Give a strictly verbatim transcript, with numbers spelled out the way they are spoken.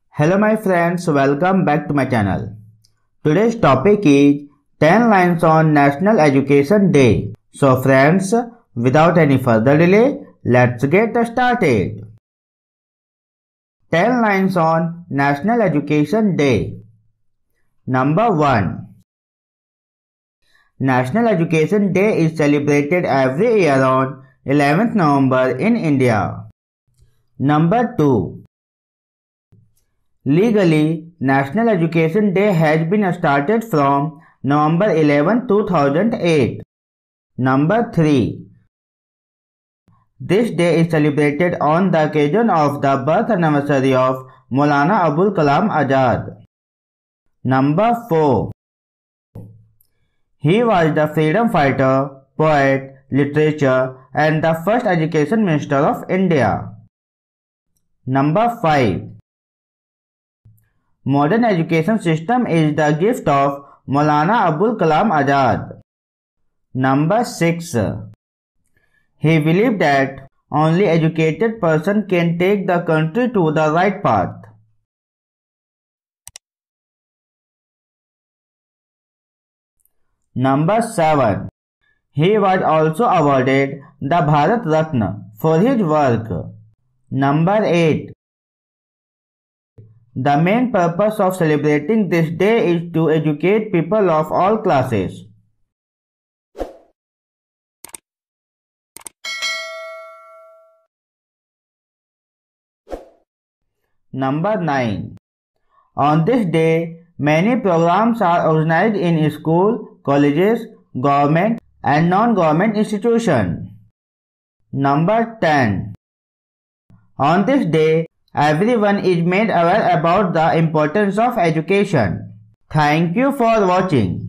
Hello my friends, welcome back to my channel. Today's topic is ten lines on National Education Day. So friends, without any further delay, let's get started. ten lines on National Education Day. Number one. National Education Day is celebrated every year on eleventh November in India. Number two. Legally, National Education Day has been started from November eleventh two thousand eight. Number three. This day is celebrated on the occasion of the birth anniversary of Maulana Abul Kalam Azad. Number four. He was the freedom fighter, poet, literature, and the first education minister of India. Number five. Modern education system is the gift of Maulana Abul Kalam Azad. Number six. He believed that only educated person can take the country to the right path. Number seven. He was also awarded the Bharat Ratna for his work. Number eight. The main purpose of celebrating this day is to educate people of all classes. Number nine. On this day, many programs are organized in school, colleges, government and non-government institutions. Number ten. On this day, everyone is made aware about the importance of education. Thank you for watching.